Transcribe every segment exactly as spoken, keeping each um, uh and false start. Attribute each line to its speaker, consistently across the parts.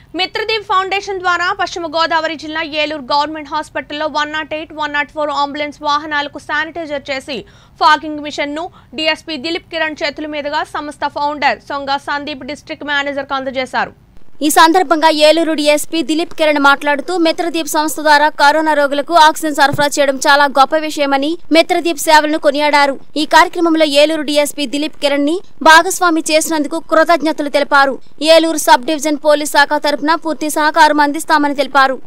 Speaker 1: Mitradeep foundation ద్వారా పశ్చిమ గోదావరి జిల్లా ఏలూరు గవర్నమెంట్ హాస్పిటల్లో one nought eight one nought four ambulance వాహనాలకు శానిటైజర్ చేసి ఫాగింగ్ మిషన్ ను డీఎస్పీ దిలీప్ కిరణ్ చేతుల మీదుగా సంస్థ founder Songa Sandeep district manager కు అందజేశారు।
Speaker 2: ఈ సందర్భంగా ఏలూరు డీఎస్పీ దిలీప్ కిరణ్ మాట్లాడుతూ మిత్రదీప్ సంస్థ ద్వారా కరోనా రోగులకు ఆక్సిజన్ సరఫరా చేయడం చాలా గొప్ప విషయమని మిత్రదీప్ సేవలను కొనియాడారు। ఈ కార్యక్రమంలో ఏలూరు డీఎస్పీ దిలీప్ కిరణ్ ని భాగస్వామి చేసినందుకు కృతజ్ఞతలు తెలిపారు। ఏలూరు సబ్ డివిజన్ పోలీస్ శాఖ తరపున పూర్తి సహకారం అందిస్తామని తెలిపారు।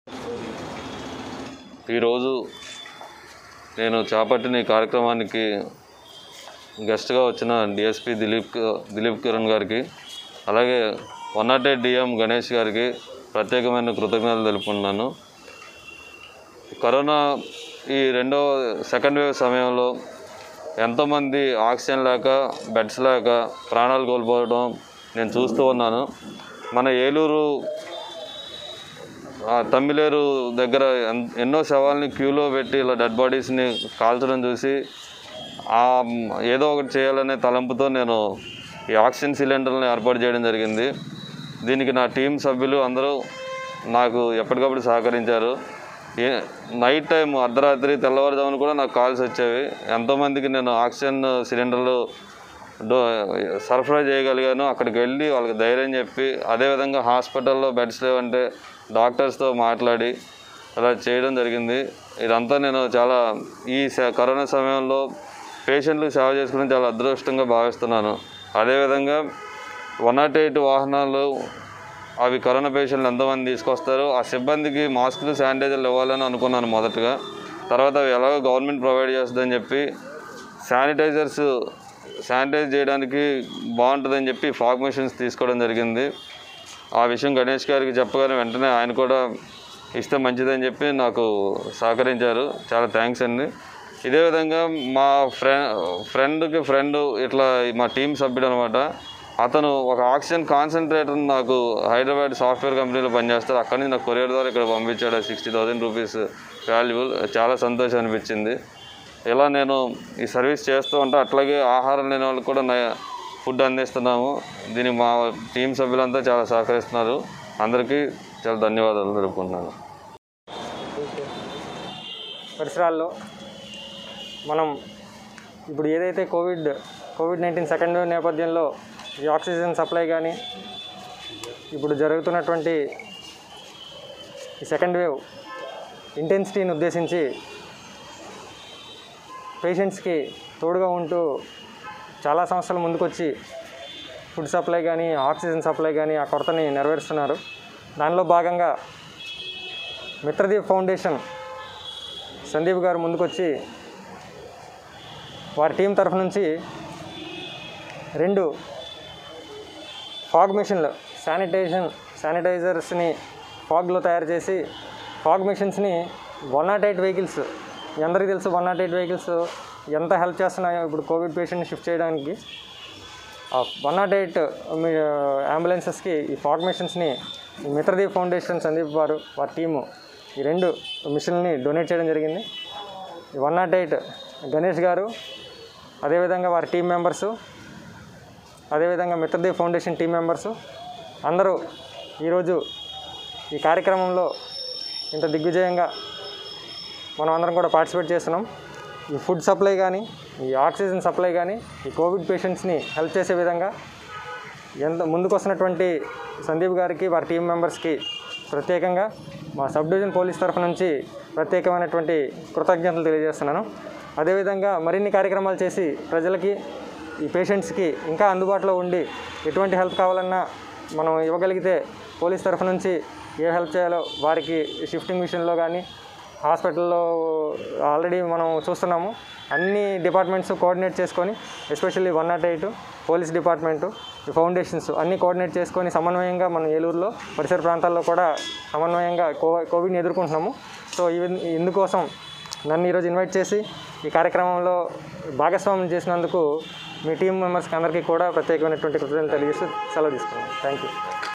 Speaker 3: ఈ రోజు నేను చేపట్టిన ఈ కార్యక్రమానికి గెస్ట్ గా వచ్చిన డీఎస్పీ దిలీప్ దిలీప్ కిరణ్ గారికి అలాగే one nought eight DM Ganesh గారికి ప్రత్యేకమైన కృతజ్ఞతలు తెలుపుతున్నాను। కరోనా ఈ రెండో సెకండ్ వేవ్ సమయంలో ఎంతోమంది ఆక్సిజన్ లేక బెడ్స్ లేక ప్రాణాలు కోల్పోవడం నేను చూస్తూ ఉన్నాను। మన ఏలూరు తమ్మిలేరు దగ్గర ఎన్నో శవాల్ని క్యూలో పెట్టి ఇలా డెడ్ బాడీస్ని కాల్చడం చూసి ఏదో ఒకటి చేయాలనే తలంపుతో నేను ఈ ఆక్సిజన్ సిలిండర్ని ఏర్పాటు చేయడం జరిగింది। దీనికి నా టీం సభ్యులు అందరూ నాకు ఎప్పటికప్పుడు సహకరించారు। నైట్ టైం అర్ధరాత్రి తెల్లవారుజామున కూడా నాకు కాల్స్ వచ్చేవి। ఎంతోమందికి నేను ఆక్సిజన్ సిలిండర్లు డో సరఫరా చేయగలిగాను। అక్కడికి వెళ్ళి వాళ్ళకి ధైర్యం చెప్పి అదేవిధంగా హాస్పిటల్లో బెడ్స్ లేవంటే డాక్టర్స్తో మాట్లాడి అలా చేయడం జరిగింది। ఇదంతా నేను చాలా ఈ కరోనా సమయంలో పేషెంట్లకు సేవ చేసుకోవడం చాలా అదృష్టంగా భావిస్తున్నాను। అదేవిధంగా వన్ నాట్ ఎయిట్ వాహనాలు అవి కరోనా పేషెంట్లు ఎంతమంది తీసుకొస్తారు, ఆ సిబ్బందికి మాస్కులు శానిటైజర్లు ఇవ్వాలని అనుకున్నాను మొదటగా। తర్వాత అవి ఎలాగో గవర్నమెంట్ ప్రొవైడ్ చేస్తుందని చెప్పి శానిటైజర్స్ శానిటైజ్ చేయడానికి బాగుంటుందని చెప్పి ఫాగ్ మెషిన్స్ తీసుకోవడం జరిగింది। ఆ విషయం గణేష్ గారికి చెప్పగానే వెంటనే ఆయన కూడా ఇస్తే మంచిదని చెప్పి నాకు సహకరించారు। చాలా థ్యాంక్స్ అండి। ఇదే విధంగా మా ఫ్రె ఫ్రెండ్కి ఫ్రెండ్ ఇట్లా మా టీం సభ్యుడు అనమాట, అతను ఒక ఆక్సిజన్ కాన్సన్ట్రేటర్ నాకు హైదరాబాద్ సాఫ్ట్వేర్ కంపెనీలో పనిచేస్తారు, అక్కడి నుంచి నాకు కొరియర్ ద్వారా ఇక్కడ పంపించాడు సిక్స్టీ థౌజండ్ రూపీస్ వాల్యుబుల్। చాలా సంతోషం అనిపించింది। ఇలా నేను ఈ సర్వీస్ చేస్తూ ఉంటే అట్లాగే ఆహారం లేని వాళ్ళకి కూడా ఫుడ్ అందిస్తున్నాము। దీనికి మా టీం సభ్యులంతా చాలా సహకరిస్తున్నారు। అందరికీ చాలా ధన్యవాదాలు తెలుపుకుంటున్నాను।
Speaker 4: పరిసరాల్లో మనం ఇప్పుడు ఏదైతే covid covid nineteen second wave నేపథ్యంలో ఈ ఆక్సిజన్ సప్లై కానీ ఇప్పుడు జరుగుతున్నటువంటి ఈ సెకండ్ వేవ్ ఇంటెన్సిటీని ఉద్దేశించి పేషెంట్స్కి తోడుగా ఉంటూ చాలా సంస్థలు ముందుకొచ్చి ఫుడ్ సప్లై కానీ ఆక్సిజన్ సప్లై కానీ ఆ కొరతని నెరవేరుస్తున్నారు। దానిలో భాగంగా మిత్రదీప్ ఫౌండేషన్ సందీప్ గారు ముందుకొచ్చి వారి టీం తరఫు నుంచి రెండు ఫాగ్ మెషిన్లు శానిటైజేషన్ శానిటైజర్స్ని ఫాగ్లో తయారు చేసి ఫాగ్ మెషిన్స్ని వన్ నాట్ ఎయిట్ వెహికల్స్ అందరికీ తెలుసు వన్ నాట్ ఎయిట్ వెహికల్స్ ఎంత హెల్ప్ చేస్తున్నాయో ఇప్పుడు కోవిడ్ పేషెంట్ని షిఫ్ట్ చేయడానికి। వన్ నాట్ ఎయిట్ అంబులెన్సెస్కి ఈ ఫాగ్ మెషిన్స్ని మిత్రదీప్ ఫౌండేషన్ సందీప్ వారు వారి టీము ఈ రెండు మిషన్లని డొనేట్ చేయడం జరిగింది। ఈ వన్ నాట్ ఎయిట్ గణేష్ గారు అదేవిధంగా వారి టీం మెంబర్సు అదేవిధంగా మిత్రదీప్ ఫౌండేషన్ టీం మెంబర్సు అందరూ ఈరోజు ఈ కార్యక్రమంలో ఇంత దిగ్విజయంగా మనం అందరం కూడా పార్టిసిపేట్ చేస్తున్నాం। ఈ ఫుడ్ సప్లై కానీ ఈ ఆక్సిజన్ సప్లై కానీ ఈ కోవిడ్ పేషెంట్స్ని హెల్ప్ చేసే విధంగా ఎంత ముందుకు వస్తున్నటువంటి సందీప్ గారికి వారి టీం మెంబర్స్కి ప్రత్యేకంగా మా సబ్ డివిజన్ పోలీస్ తరఫు నుంచి ప్రత్యేకమైనటువంటి కృతజ్ఞతలు తెలియజేస్తున్నాను। అదేవిధంగా మరిన్ని కార్యక్రమాలు చేసి ప్రజలకి ఈ పేషెంట్స్కి ఇంకా అందుబాటులో ఉండి ఎటువంటి హెల్ప్ కావాలన్నా మనం ఇవ్వగలిగితే పోలీస్ తరఫు నుంచి ఏ హెల్ప్ చేయాలో వారికి షిఫ్టింగ్ విషయంలో కానీ హాస్పిటల్లో ఆల్రెడీ మనం చూస్తున్నాము అన్ని డిపార్ట్మెంట్స్ కోఆర్డినేట్ చేసుకొని especially one nought eight police department ఈ ఫౌండేషన్స్ అన్నీ కోఆర్డినేట్ చేసుకొని సమన్వయంగా మనం ఏలూరులో పరిసర ప్రాంతాల్లో కూడా సమన్వయంగా కోవిడ్ని ఎదుర్కొంటున్నాము। సో ఇందుకోసం నన్ను ఈరోజు ఇన్వైట్ చేసి ఈ కార్యక్రమంలో భాగస్వామ్యం చేసినందుకు మీ టీం మెంబర్స్కి అందరికీ కూడా ప్రత్యేకమైనటువంటి కృతజ్ఞతలు తెలియజేస్తూ సెలవు తీసుకున్నాను। Thank you.